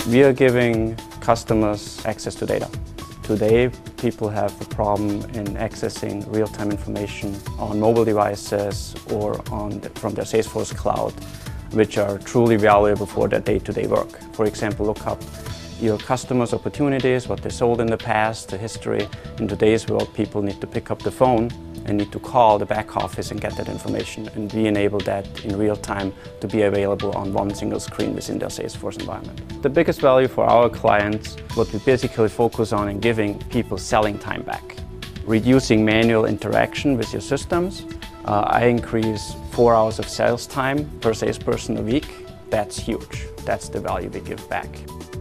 We are giving customers access to data. Today, people have a problem in accessing real-time information on mobile devices or from their Salesforce cloud, which are truly valuable for their day-to-day work. For example, look up your customers' opportunities, what they sold in the past, the history. In today's world, people need to pick up the phone and need to call the back office and get that information. And we enable that in real time to be available on one single screen within their Salesforce environment. The biggest value for our clients, what we basically focus on in giving people selling time back. Reducing manual interaction with your systems. I increase 4 hours of sales time per salesperson a week. That's huge. That's the value we give back.